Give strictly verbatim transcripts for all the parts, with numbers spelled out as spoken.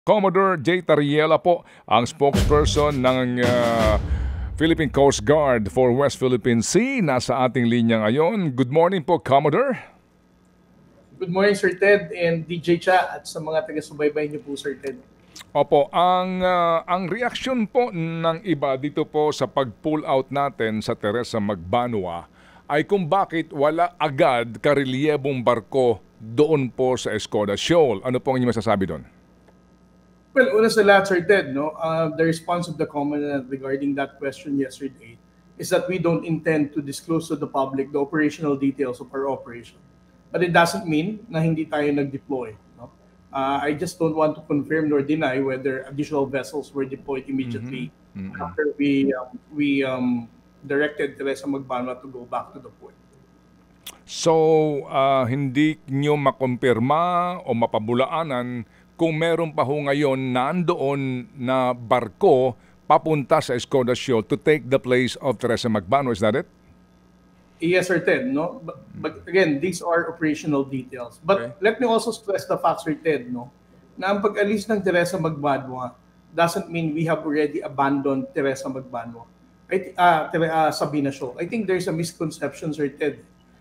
Commodore J. Tariela po, ang spokesperson ng uh, Philippine Coast Guard for West Philippine Sea. Nasa ating linya ngayon. Good morning po, Commodore. Good morning, Sir Ted and D J Cha at sa mga taga-subaybay niyo po, Sir Ted. Opo, ang, uh, ang reaksyon po ng iba dito po sa pag-pull out natin sa Teresa Magbanua ay kung bakit wala agad karelyebong barko doon po sa Escoda Shoal. Ano po ang inyong masasabi doon? Well, una sa lahat, Sir Ted, no, uh, the response of the Commandant regarding that question yesterday is that we don't intend to disclose to the public the operational details of our operation. But it doesn't mean na hindi tayo nag-deploy. No? Uh, I just don't want to confirm nor deny whether additional vessels were deployed immediately mm-hmm. Mm-hmm. after we um, we um, directed Teresa Magbanua to go back to the port. So, uh, hindi nyo makumpirma o mapabulaanan kung meron pa ho ngayon nandoon na barko papunta sa Escoda Shoal to take the place of Teresa Magbanua, is that it? Yes, Sir Ted. No? But, but again, these are operational details. But okay. Let me also stress the fact, Sir Ted, no, na ang pag-alis ng Teresa Magbanua doesn't mean we have already abandoned Teresa Magbanua. I, uh, uh, Sabina Shoal. I think there's a misconception, Sir Ted.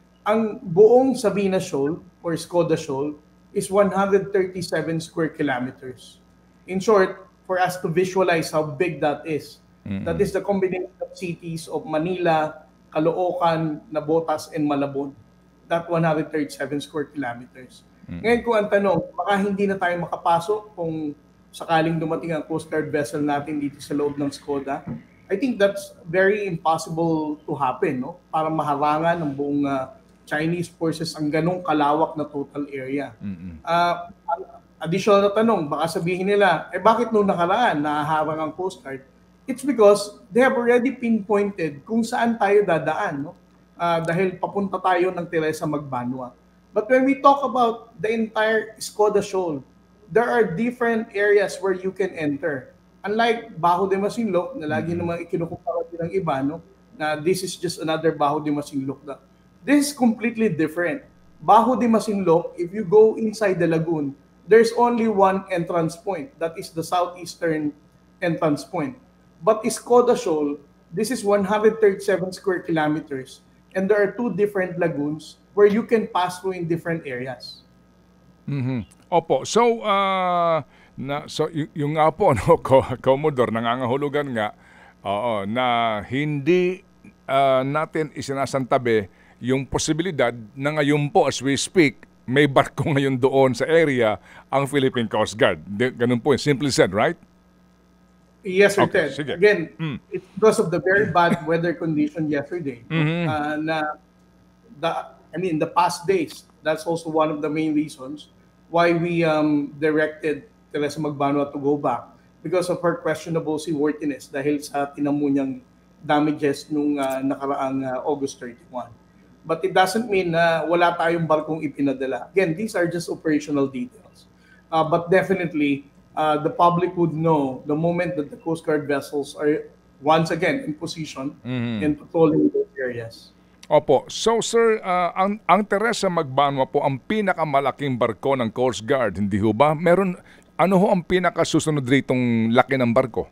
Ang buong Sabina Shoal or Escoda Shoal is one hundred thirty-seven square kilometers. In short, for us to visualize how big that is, mm-hmm. that is the combination of cities of Manila, Caloocan, Navotas, and Malabon. That one hundred thirty-seven square kilometers. Mm-hmm. Ngayon kung ang tanong, baka hindi na tayo makapasok kung sakaling dumating ang Coast Guard vessel natin dito sa loob ng Escoda. I think that's very impossible to happen, no? Para maharangan ng buong uh, Chinese forces ang ganong kalawak na total area. Mm-hmm. Uh, additional na tanong, baka sabihin nila, eh bakit nung nakaraan nahaharang ang Coast Guard? It's because they have already pinpointed kung saan tayo dadaan, no? Uh, dahil papunta tayo ng Teresa Magbanua. But when we talk about the entire Escoda Shoal, there are different areas where you can enter. Unlike Bajo de Masinloc, na lagi mm-hmm. naman ikinukumpara ng iba, no? Na this is just another Bajo de Masinloc na. This is completely different. Bajo de Masinloc, if you go inside the lagoon, there's only one entrance point. That is the southeastern entrance point. But Escoda Shoal, this is one hundred thirty-seven square kilometers. And there are two different lagoons where you can pass through in different areas. Mm-hmm. Opo. So, uh, na, so y- yung nga po, no, Commodore, nangangahulugan nga, oo, na hindi uh, natin isinasantabi yung posibilidad na ngayon po as we speak, may barko ngayon doon sa area ang Philippine Coast Guard. De, ganun po, simply said, right? Yes, Sir Okay, Ted. sige. Again, mm. it's because of the very bad weather condition yesterday. Mm-hmm. Uh, na the, I mean, the past days, that's also one of the main reasons why we um, directed Teresa Magbanua to go back because of her questionable seaworthiness dahil sa tinamo niyang damages nung uh, nakaraang uh, August thirty-first. But it doesn't mean na wala tayong barkong ipinadala. Again, these are just operational details. Uh, but definitely, uh, the public would know the moment that the Coast Guard vessels are once again in position mm-hmm. and patrolling those areas. Opo. So sir, uh, ang, ang Teresa Magbanua po ang pinakamalaking barko ng Coast Guard, hindi ho ba? Meron, ano ho ang pinakasusunod ditong laki ng barko?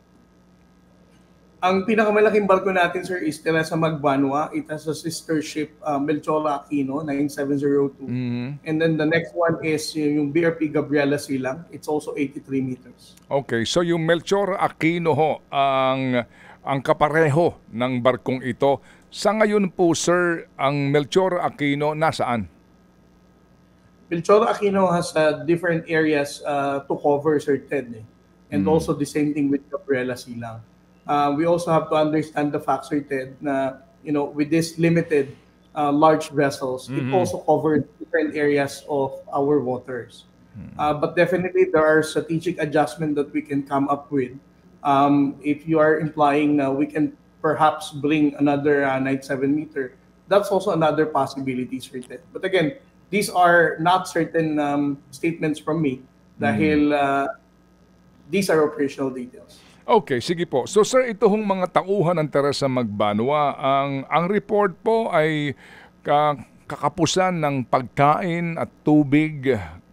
Ang pinakamalaking barko natin, sir, is Teresa Magbanua. It has a sister ship, uh, Melchor Aquino, nine seven zero two. Mm-hmm. And then the next one is yung B R P Gabriela Silang. It's also eighty-three meters. Okay, so yung Melchor Aquino ho, ang, ang kapareho ng barkong ito. Sa ngayon po, sir, ang Melchor Aquino nasaan? Melchor Aquino has uh, different areas uh, to cover, Sir Ted. Eh? And mm-hmm. also the same thing with Gabriela Silang. Uh, we also have to understand the fact, Sir Ted, na, you know, with this limited uh, large vessels, mm-hmm. it also covered different areas of our waters. Mm-hmm. Uh, but definitely there are strategic adjustments that we can come up with. Um, if you are implying na we can perhaps bring another uh, ninety-seven meter, that's also another possibility, Sir Ted. But again, these are not certain um, statements from me dahil uh, these are operational details. Okay, sige po. So sir, ito hong mga tauhan ng Teresa Magbanua, ang, ang report po ay ka, kakapusan ng pagkain at tubig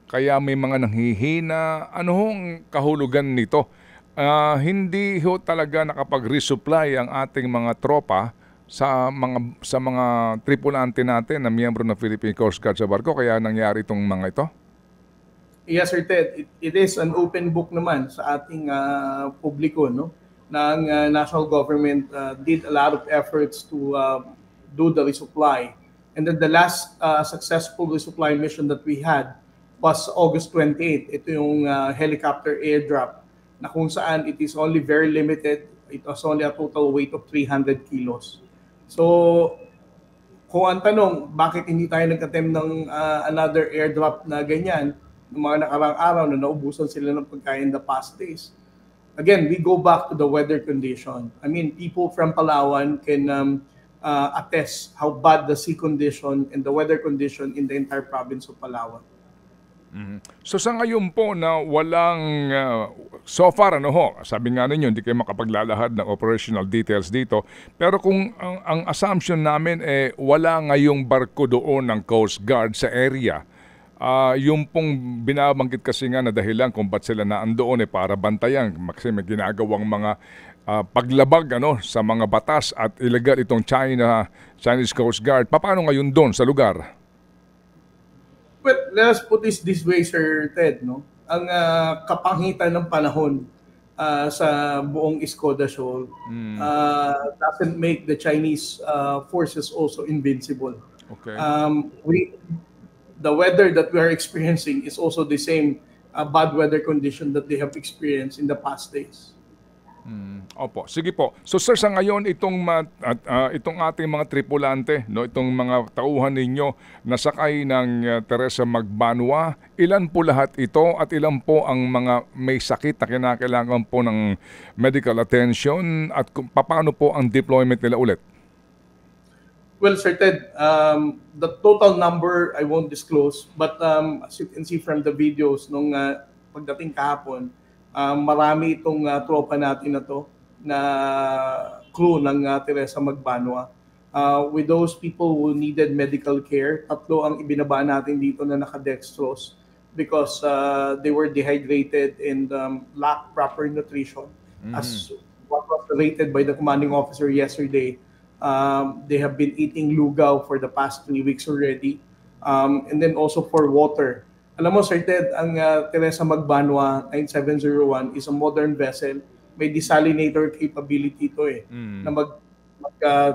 kaya may mga nanghihina. Ano hong kahulugan nito? Uh, hindi ho talaga nakapag-resupply ang ating mga tropa sa mga sa mga tripulante natin na miyembro ng Philippine Coast Guard sa barko, kaya nangyari itong mga ito? Yes, Sir Ted. It, it is an open book naman sa ating uh, publiko, no? Na ang uh, national government uh, did a lot of efforts to uh, do the resupply. And then the last uh, successful resupply mission that we had was August twenty-eighth. Ito yung uh, helicopter airdrop na kung saan it is only very limited. It was only a total weight of three hundred kilos. So, kung ang tanong, bakit hindi tayo nag-attempt ng uh, another airdrop na ganyan, ng mga nakarang araw na naubusan sila ng pagkain the past days? Again, we go back to the weather condition. I mean, people from Palawan can um, uh, attest how bad the sea condition and the weather condition in the entire province of Palawan. Mm-hmm. So sa ngayon po na walang, uh, so far ano ho, sabi nga ninyo, hindi kayo makapaglalahad ng operational details dito, pero kung ang, ang assumption namin eh wala ngayong barko doon ng Coast Guard sa area, uh, yung pong binabanggit kasi nga na dahilan kung ba't sila naandoon eh para bantayan, kasi may ginagawang mga uh, paglabag ano, sa mga batas at illegal itong China, Chinese Coast Guard, paano ngayon doon sa lugar? Well, let us put this this way, Sir Ted, no? Ang uh, kapangitan ng panahon uh, sa buong Escoda Shoal mm. uh, doesn't make the Chinese uh, forces also invincible. Okay. Um, we, the weather that we are experiencing is also the same uh, bad weather condition that they have experienced in the past days. Hmm. Opo, sige po. So sir, sa ngayon itong uh, uh, itong ating mga tripulante, no, itong mga tauhan ninyo na sakay ng uh, Teresa Magbanua, ilan po lahat ito at ilan po ang mga may sakit na kinakailangan po ng medical attention at kung, paano po ang deployment nila ulit? Well, Sir Ted, um, the total number I won't disclose, but um, as you can see from the videos nung uh, pagdating kahapon, Um, marami itong uh, tropa natin na to na crew ng uh, Teresa Magbanua. Uh, with those people who needed medical care, tatlo ang ibinaba natin dito na nakadextrose because uh, they were dehydrated and um, lacked proper nutrition. Mm-hmm. As what was rated by the commanding officer yesterday, um, they have been eating lugaw for the past three weeks already. Um, and then also for water. Alam mo, Sir Ted, ang uh, Teresa Magbanua nine seven zero one is a modern vessel. May desalinator capability ito eh, mm. na mag, mag, uh,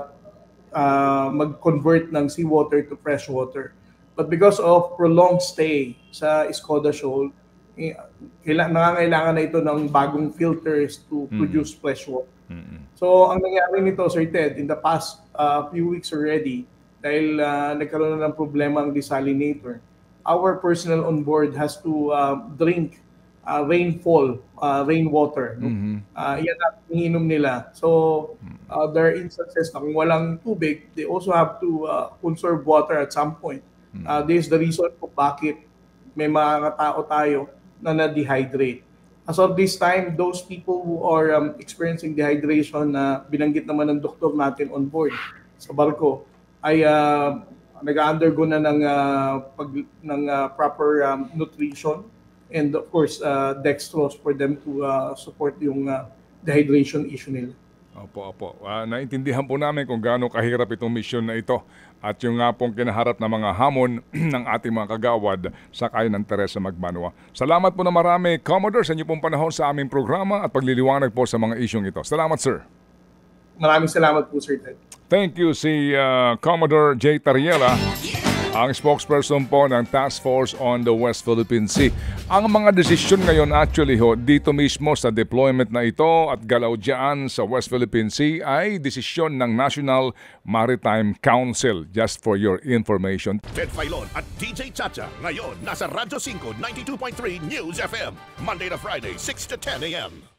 uh, mag-convert ng seawater to fresh water. But because of prolonged stay sa Escoda Shoal, eh, nangangailangan na ito ng bagong filters to mm. produce fresh water. Mm. So, ang nangyari nito, Sir Ted, in the past uh, few weeks already, dahil uh, nagkaroon na ng problema ang desalinator, our personnel on board has to uh, drink uh, rainfall, uh, rainwater. No? Mm-hmm. Uh, yan ang iniinom nila. So, uh, there are instances na kung walang tubig, they also have to uh, conserve water at some point. Mm-hmm. Uh, this is the reason kung bakit may mga tao tayo na na-dehydrate. As of this time, those people who are um, experiencing dehydration na binanggit naman ng doktor natin on board sa barko ay uh, nag-undergo na ng uh, pag ng uh, proper um, nutrition and of course uh, dextrose for them to uh, support yung uh, dehydration issue nila. Opo, opo. Uh, naintindihan po namin kung gaano kahirap itong mission na ito at yung nga pong kinaharap na mga hamon ng ating mga kagawad sa kaya ng Teresa Magbanua. Salamat po na marami, Commodore, sa inyo pong panahon sa aming programa at pagliliwanag po sa mga isyong ito. Salamat, sir. Maraming salamat po, Sir Ted. Thank you si uh, Commodore Jay Tariela, ang spokesperson po ng Task Force on the West Philippine Sea. Ang mga desisyon ngayon actually ho, dito mismo sa deployment na ito at galaw dyan sa West Philippine Sea ay desisyon ng National Maritime Council. Just for your information. Ted Filon at D J Chacha ngayon nasa Radyo five ninety-two point three News F M. Monday to Friday, six to ten a m